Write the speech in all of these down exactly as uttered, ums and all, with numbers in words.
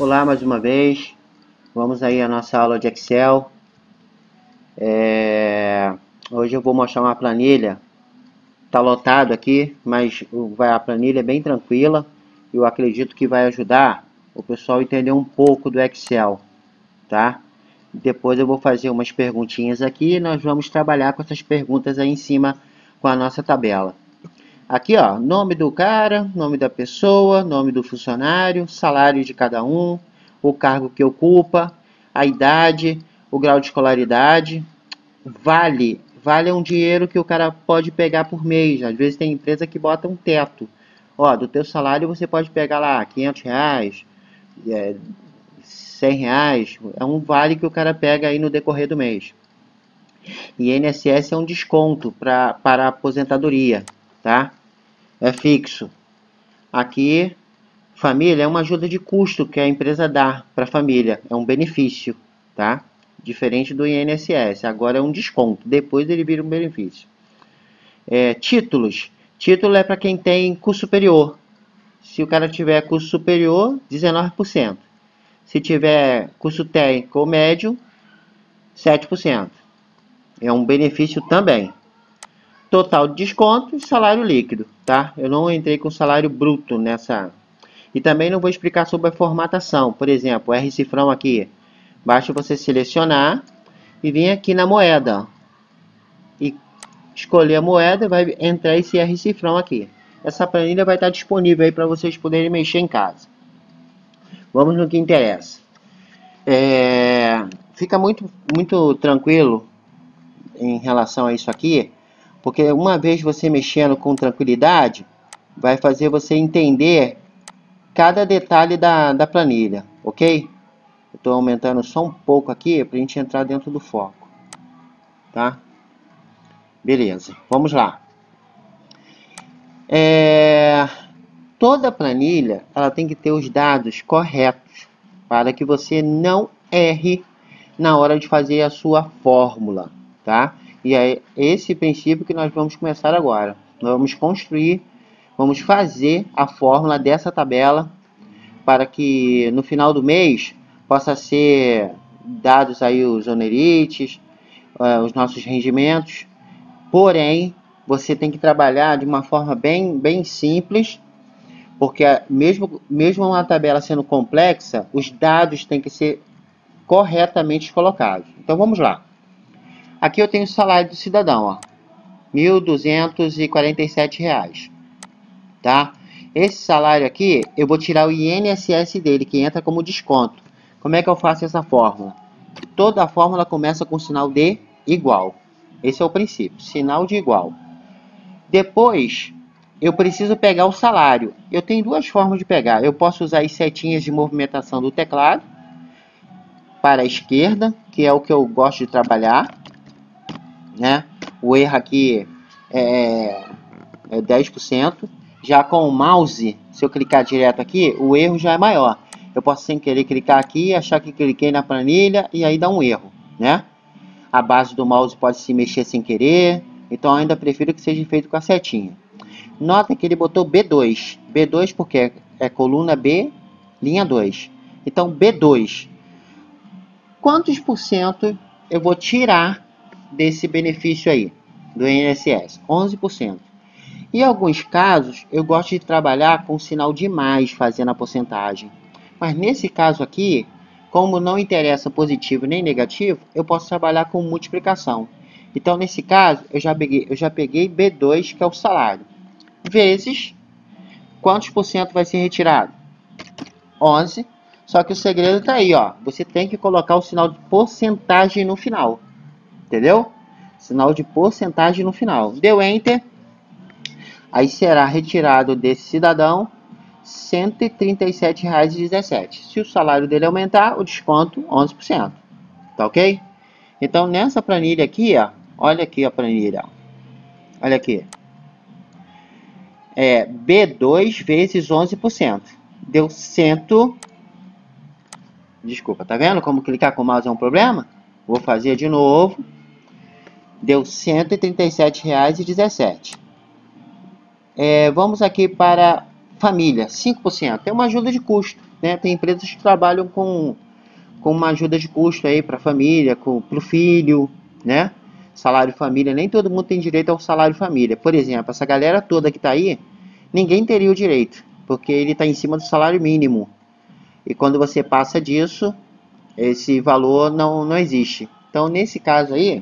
Olá mais uma vez, vamos aí à nossa aula de Excel. É... Hoje eu vou mostrar uma planilha, está lotado aqui, mas a planilha é bem tranquila. Eu acredito que vai ajudar o pessoal a entender um pouco do Excel, tá? Depois eu vou fazer umas perguntinhas aqui e nós vamos trabalhar com essas perguntas aí em cima com a nossa tabela. Aqui, ó, nome do cara, nome da pessoa, nome do funcionário, salário de cada um, o cargo que ocupa, a idade, o grau de escolaridade, vale. Vale é um dinheiro que o cara pode pegar por mês. Às vezes tem empresa que bota um teto. Ó, do teu salário você pode pegar lá quinhentos reais, é, cem reais. É um vale que o cara pega aí no decorrer do mês. E I N S S é um desconto pra, para a aposentadoria, tá? É fixo. Aqui, família é uma ajuda de custo que a empresa dá para a família. É um benefício, tá? Diferente do I N S S. Agora é um desconto. Depois ele vira um benefício. É, títulos. Título é para quem tem curso superior. Se o cara tiver curso superior, dezenove por cento. Se tiver curso técnico ou médio, sete por cento. É um benefício também. Total de desconto e salário líquido, tá? Eu não entrei com salário bruto nessa. E também não vou explicar sobre a formatação. Por exemplo, o R cifrão aqui. Basta você selecionar e vir aqui na moeda. Ó, e escolher a moeda e vai entrar esse R cifrão aqui. Essa planilha vai estar disponível aí para vocês poderem mexer em casa. Vamos no que interessa. É... Fica muito, muito tranquilo em relação a isso aqui. Porque uma vez você mexendo com tranquilidade, vai fazer você entender cada detalhe da, da planilha, ok? Eu estou aumentando só um pouco aqui para a gente entrar dentro do foco, tá? Beleza, vamos lá. É, toda planilha ela tem que ter os dados corretos para que você não erre na hora de fazer a sua fórmula, tá? E é esse princípio que nós vamos começar agora. Nós vamos construir, vamos fazer a fórmula dessa tabela para que no final do mês possa ser dados aí os onerites, uh, os nossos rendimentos. Porém, você tem que trabalhar de uma forma bem, bem simples, porque mesmo, mesmo uma tabela sendo complexa, os dados têm que ser corretamente colocados. Então vamos lá. Aqui eu tenho o salário do cidadão, ó, mil duzentos e quarenta e sete reais, tá? Esse salário aqui, eu vou tirar o I N S S dele, que entra como desconto. Como é que eu faço essa fórmula? Toda a fórmula começa com o sinal de igual. Esse é o princípio, sinal de igual. Depois, eu preciso pegar o salário. Eu tenho duas formas de pegar. Eu posso usar as setinhas de movimentação do teclado para a esquerda, que é o que eu gosto de trabalhar, né? O erro aqui é, é dez por cento. Já com o mouse, se eu clicar direto aqui, o erro já é maior. Eu posso sem querer clicar aqui, achar que cliquei na planilha e aí dá um erro, né? A base do mouse pode se mexer sem querer, então ainda prefiro que seja feito com a setinha. Nota que ele botou B dois. B dois porque é coluna B, linha dois. Então B dois. Quantos por cento eu vou tirar desse benefício aí, do I N S S? onze por cento. Em alguns casos, eu gosto de trabalhar com sinal de mais fazendo a porcentagem. Mas nesse caso aqui, como não interessa positivo nem negativo, eu posso trabalhar com multiplicação. Então, nesse caso, eu já peguei, eu já peguei B dois, que é o salário, vezes quantos por cento vai ser retirado? onze. Só que o segredo está aí, ó. Você tem que colocar o sinal de porcentagem no final. Entendeu? Sinal de porcentagem no final. Deu Enter. Aí será retirado desse cidadão cento e trinta e sete reais e dezessete centavos. Se o salário dele aumentar, o desconto onze por cento. Tá ok? Então nessa planilha aqui, ó, olha aqui a planilha. Olha aqui. É B dois vezes onze por cento. Deu cem. Desculpa, tá vendo como clicar com o mouse é um problema? Vou fazer de novo. Deu cento e trinta e sete reais e dezessete centavos. É, vamos aqui para família, cinco por cento. É uma ajuda de custo. né? Tem empresas que trabalham com, com uma ajuda de custo aí para a família, para o filho, né? Salário família, nem todo mundo tem direito ao salário família. Por exemplo, essa galera toda que está aí, ninguém teria o direito, porque ele está em cima do salário mínimo. E quando você passa disso, esse valor não, não existe. Então, nesse caso aí,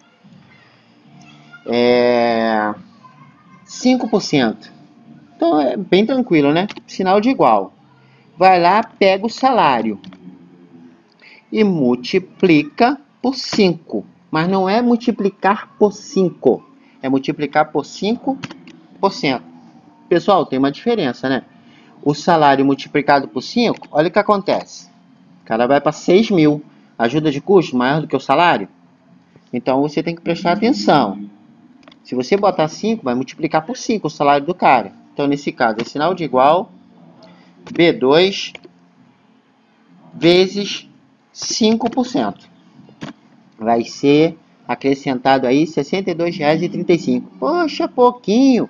é cinco por cento. Então, é bem tranquilo, né? Sinal de igual. Vai lá, pega o salário e multiplica por cinco. Mas não é multiplicar por cinco, é multiplicar por cinco por cento. Pessoal, tem uma diferença, né? O salário multiplicado por cinco, olha o que acontece. O cara vai para seis mil. Ajuda de custo maior do que o salário? Então você tem que prestar atenção. Se você botar cinco, vai multiplicar por cinco o salário do cara. Então nesse caso é sinal de igual B dois vezes cinco por cento. Vai ser acrescentado aí sessenta e dois reais e trinta e cinco centavos. Poxa, pouquinho.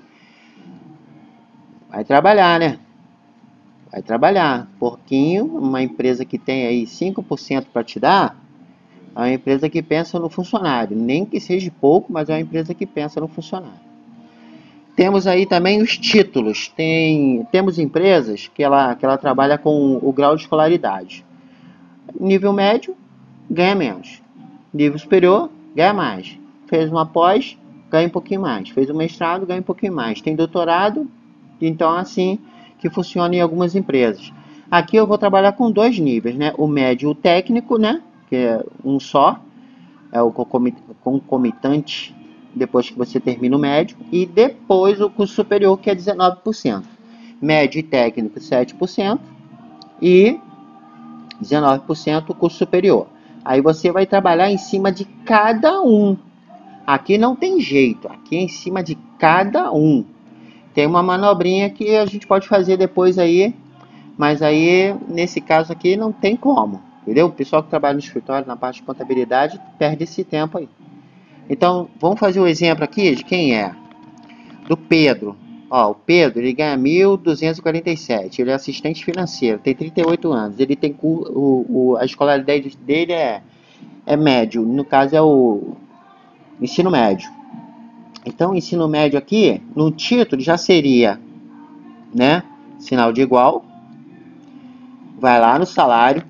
Vai trabalhar, né? Vai trabalhar. Pouquinho, uma empresa que tem aí cinco por cento para te dar, é uma empresa que pensa no funcionário. Nem que seja pouco, mas é uma empresa que pensa no funcionário. Temos aí também os títulos. Tem, temos empresas que ela, que ela trabalha com o grau de escolaridade. Nível médio, ganha menos. Nível superior, ganha mais. Fez uma pós, ganha um pouquinho mais. Fez um mestrado, ganha um pouquinho mais. Tem doutorado, então assim que funciona em algumas empresas. Aqui eu vou trabalhar com dois níveis, né? O médio e o técnico, né? Que é um só. É o concomitante depois que você termina o médio. E depois o curso superior, que é dezenove por cento. Médio e técnico, sete por cento. E dezenove por cento o curso superior. Aí você vai trabalhar em cima de cada um. Aqui não tem jeito. Aqui é em cima de cada um. Tem uma manobrinha que a gente pode fazer depois aí. Mas aí, nesse caso aqui, não tem como. Entendeu? O pessoal que trabalha no escritório, na parte de contabilidade, perde esse tempo aí. Então, vamos fazer um exemplo aqui de quem é. Do Pedro. Ó, o Pedro, ele ganha mil duzentos e quarenta e sete. Ele é assistente financeiro, tem trinta e oito anos. Ele tem o, o, a escolaridade dele é, é médio. No caso, é o ensino médio. Então, o ensino médio aqui, no título, já seria, né? Sinal de igual. Vai lá no salário.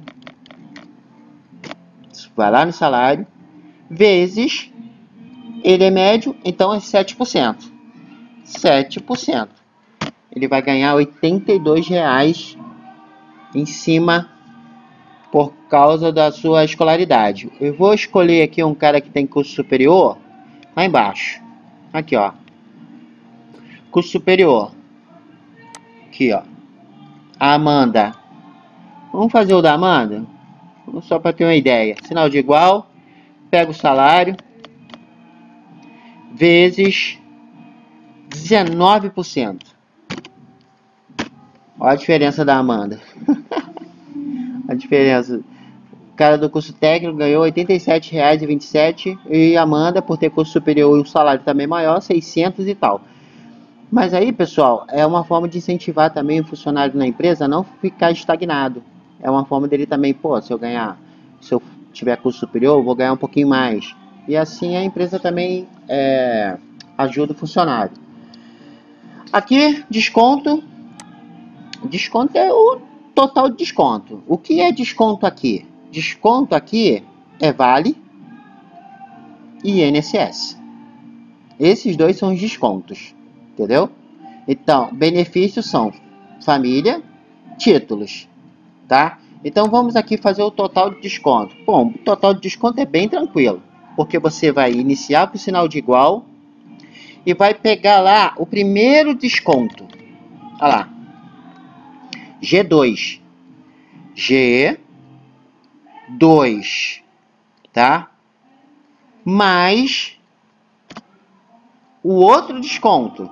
Vai lá no salário. Vezes. Ele é médio, então é sete por cento. sete por cento. Ele vai ganhar oitenta e dois reais em cima por causa da sua escolaridade. Eu vou escolher aqui um cara que tem curso superior, lá embaixo. Aqui, ó. Curso superior. Aqui, ó. A Amanda. Vamos fazer o da Amanda? Só para ter uma ideia. Sinal de igual. Pega o salário. Vezes dezenove por cento. Olha a diferença da Amanda. A diferença. O cara do curso técnico ganhou oitenta e sete reais e vinte e sete centavos. E a Amanda, por ter curso superior e o salário também maior, seiscentos e tal. Mas aí, pessoal, é uma forma de incentivar também o funcionário na empresa a não ficar estagnado. É uma forma dele também, pô, se eu ganhar, se eu tiver curso superior, eu vou ganhar um pouquinho mais. E assim a empresa também é, ajuda o funcionário. Aqui, desconto. Desconto é o total de desconto. O que é desconto aqui? Desconto aqui é Vale e I N S S. Esses dois são os descontos. Entendeu? Então, benefícios são família, títulos. Tá? Então, vamos aqui fazer o total de desconto. Bom, o total de desconto é bem tranquilo. Porque você vai iniciar por sinal de igual e vai pegar lá o primeiro desconto. Olha lá. G dois. G dois. Tá? Mais o outro desconto.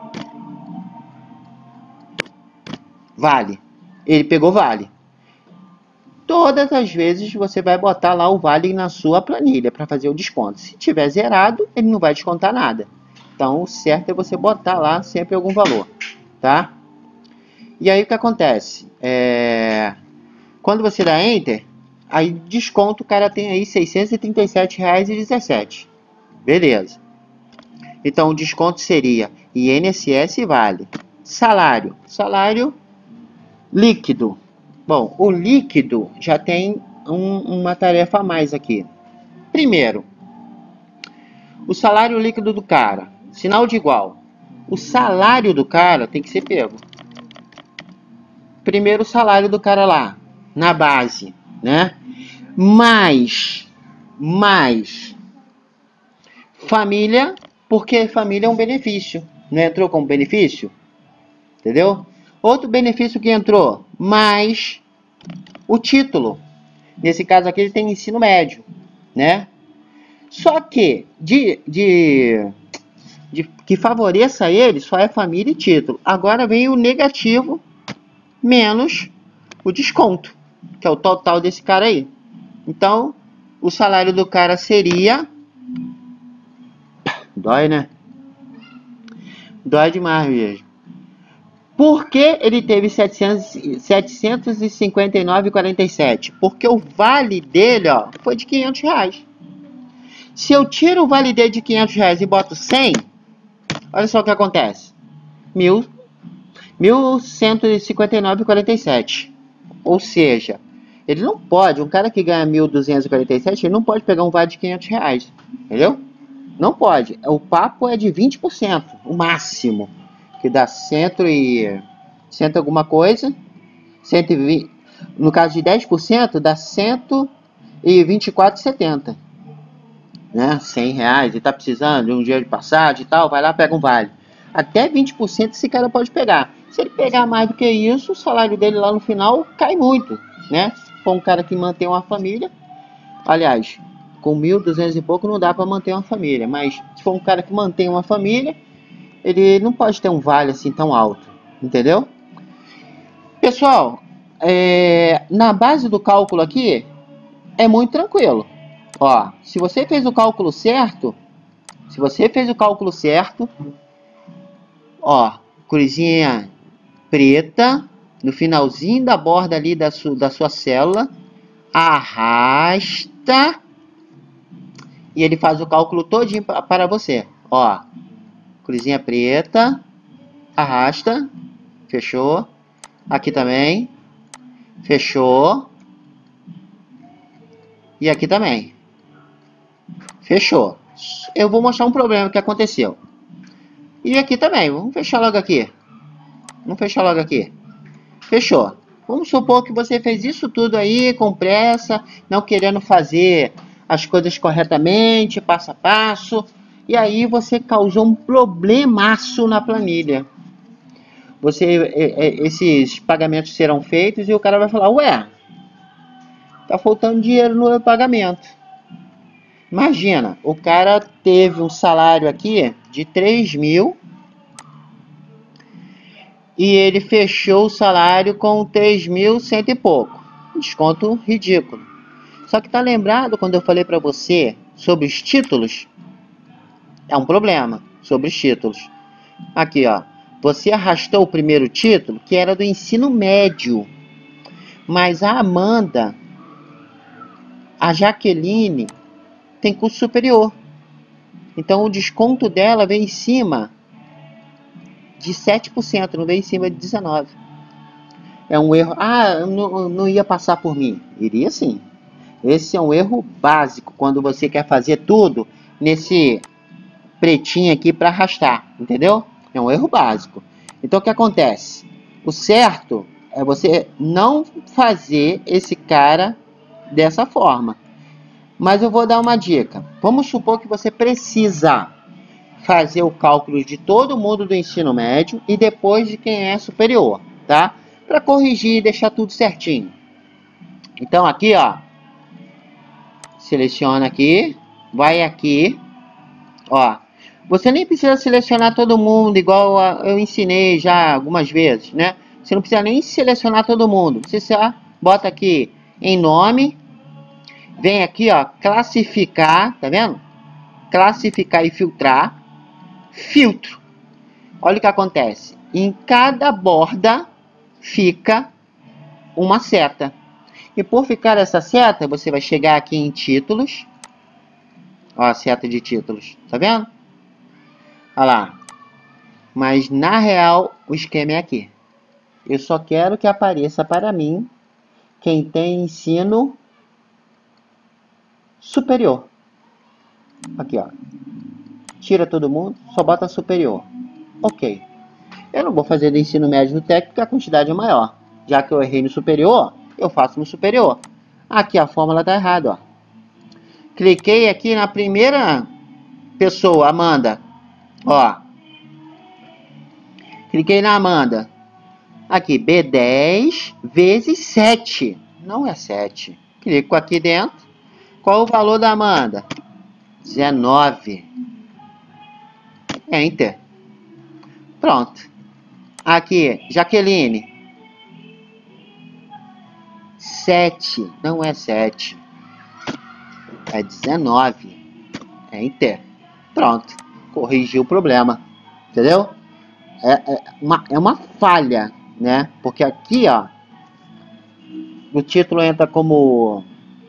Vale. Ele pegou vale. Todas as vezes você vai botar lá o vale na sua planilha para fazer o desconto. Se tiver zerado, ele não vai descontar nada. Então, o certo é você botar lá sempre algum valor, tá? E aí o que acontece? É... Quando você dá Enter, aí desconto o cara tem aí seiscentos e trinta e sete reais e dezessete centavos. Beleza. Então o desconto seria I N S S Vale. Salário. Salário líquido. Bom, o líquido já tem um, uma tarefa a mais aqui. Primeiro, o salário líquido do cara. Sinal de igual. O salário do cara tem que ser pego. Primeiro o salário do cara lá, na base, né? Mais, mais família, porque família é um benefício. Não entrou como benefício? Entendeu? Outro benefício que entrou, mais o título. Nesse caso aqui ele tem ensino médio, né? Só que de, de, de que favoreça ele só é família e título. Agora vem o negativo menos o desconto, que é o total desse cara aí. Então, o salário do cara seria... Dói, né? Dói demais mesmo. Por que ele teve setecentos e cinquenta e nove reais e quarenta e sete centavos? Porque o vale dele, ó, foi de quinhentos reais. Se eu tiro o vale dele de quinhentos reais e boto cem, olha só o que acontece. Mil, mil cento e cinquenta e nove reais e quarenta e sete centavos. Ou seja, ele não pode, um cara que ganha mil duzentos e quarenta e sete, ele não pode pegar um vale de quinhentos reais. Entendeu? Não pode. O papo é de vinte por cento, o máximo. Que dá cento e... cento alguma coisa. cento e vinte, no caso de dez por cento, dá cento e vinte e quatro reais e setenta centavos. Né? cem reais, ele tá precisando de um dia de passagem e tal, vai lá, pega um vale. Até vinte por cento esse cara pode pegar. Se ele pegar mais do que isso, o salário dele lá no final cai muito, né? Se for um cara que mantém uma família, aliás, com mil e duzentos e pouco não dá para manter uma família, mas se for um cara que mantém uma família, ele não pode ter um vale assim tão alto, entendeu? Pessoal, é, na base do cálculo aqui, é muito tranquilo. Ó, se você fez o cálculo certo, se você fez o cálculo certo, ó, cruzinha preta, no finalzinho da borda ali da, su, da sua célula, arrasta, e ele faz o cálculo todinho para você. Ó, cruzinha preta, arrasta, fechou, aqui também, fechou, e aqui também, fechou. Eu vou mostrar um problema que aconteceu. E aqui também, vamos fechar logo aqui. Vamos fechar logo aqui. Fechou. Vamos supor que você fez isso tudo aí com pressa, não querendo fazer as coisas corretamente, passo a passo. E aí você causou um problemaço na planilha. Você, esses pagamentos serão feitos e o cara vai falar, ué, tá faltando dinheiro no pagamento. Imagina, o cara teve um salário aqui de três mil e ele fechou o salário com três mil cento e pouco. Desconto ridículo. Só que tá lembrado quando eu falei para você sobre os títulos? É um problema sobre os títulos. Aqui, ó. Você arrastou o primeiro título, que era do ensino médio. Mas a Amanda, a Jaqueline, tem curso superior. Então o desconto dela vem em cima de sete por cento, não vem em cima de dezenove por cento. É um erro. Ah, não, não ia passar por mim. Iria sim. Esse é um erro básico quando você quer fazer tudo nesse pretinho aqui para arrastar, entendeu? É um erro básico. Então o que acontece? O certo é você não fazer esse cara dessa forma. Mas eu vou dar uma dica. Vamos supor que você precisa fazer o cálculo de todo mundo do ensino médio e depois de quem é superior, tá? Para corrigir e deixar tudo certinho. Então aqui, ó, seleciona aqui, vai aqui, ó. Você nem precisa selecionar todo mundo igual a, eu ensinei já algumas vezes, né? Você não precisa nem selecionar todo mundo. Você só bota aqui em nome, vem aqui, ó, classificar, tá vendo? Classificar e filtrar. Filtro. Olha o que acontece. Em cada borda, fica uma seta. E por ficar essa seta, você vai chegar aqui em títulos. Ó, a seta de títulos. Tá vendo? Olha lá. Mas na real, o esquema é aqui. Eu só quero que apareça para mim quem tem ensino superior. Aqui, ó. Tira todo mundo, só bota superior. Ok. Eu não vou fazer do ensino médio no técnico, porque a quantidade é maior. Já que eu errei no superior, eu faço no superior. Aqui a fórmula tá errada, ó. Cliquei aqui na primeira pessoa, Amanda. Ó. Cliquei na Amanda. Aqui, B dez vezes sete. Não é sete. Clico aqui dentro. Qual o valor da Amanda? dezenove. Enter. Pronto. Aqui, Jaqueline. sete. Não é sete. É dezenove. Enter. Pronto. Corrigiu o problema. Entendeu? É, é, uma, é uma falha, né? Porque aqui, ó, o título entra como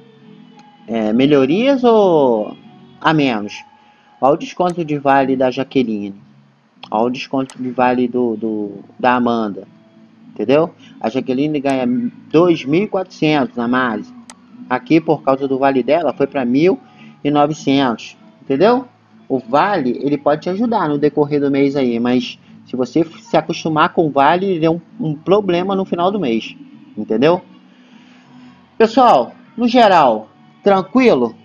é, melhorias ou a menos. Olha o desconto de vale da Jaqueline. Olha o desconto de vale do, do, da Amanda. Entendeu? A Jaqueline ganha dois mil e quatrocentos na Mase. Aqui, por causa do vale dela, foi para mil e novecentos. Entendeu? O vale, ele pode te ajudar no decorrer do mês aí, mas se você se acostumar com o vale, ele é um, um problema no final do mês. Entendeu? Pessoal, no geral, tranquilo?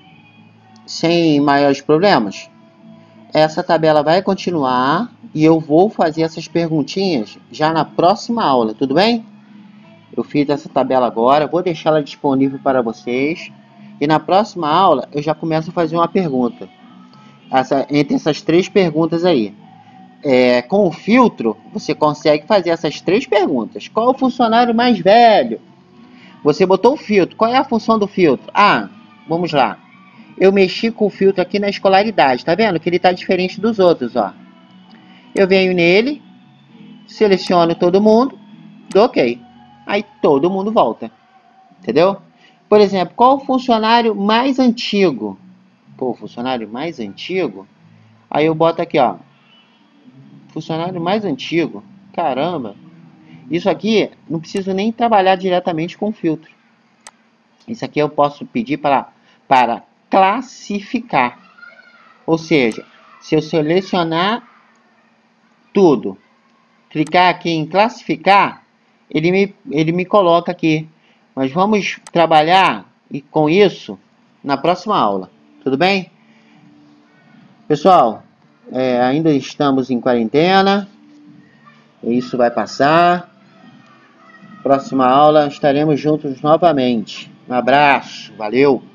Sem maiores problemas? Essa tabela vai continuar e eu vou fazer essas perguntinhas já na próxima aula, tudo bem? Eu fiz essa tabela agora, vou deixá-la disponível para vocês. E na próxima aula eu já começo a fazer uma pergunta. Essa, entre essas três perguntas aí. É, com o filtro, você consegue fazer essas três perguntas. Qual é o funcionário mais velho? Você botou o filtro. Qual é a função do filtro? Ah, vamos lá. Eu mexi com o filtro aqui na escolaridade. Tá vendo que ele está diferente dos outros, ó. Eu venho nele, seleciono todo mundo, dou OK. Aí todo mundo volta. Entendeu? Por exemplo, qual o funcionário mais antigo? Pô, funcionário mais antigo? Aí eu boto aqui, ó. Funcionário mais antigo. Caramba. Isso aqui, não preciso nem trabalhar diretamente com o filtro. Isso aqui eu posso pedir para, para classificar. Ou seja, se eu selecionar tudo, clicar aqui em classificar, ele me, ele me coloca aqui. Mas vamos trabalhar e com isso na próxima aula. Tudo bem? Pessoal, é, ainda estamos em quarentena. Isso vai passar. Próxima aula estaremos juntos novamente. Um abraço. Valeu!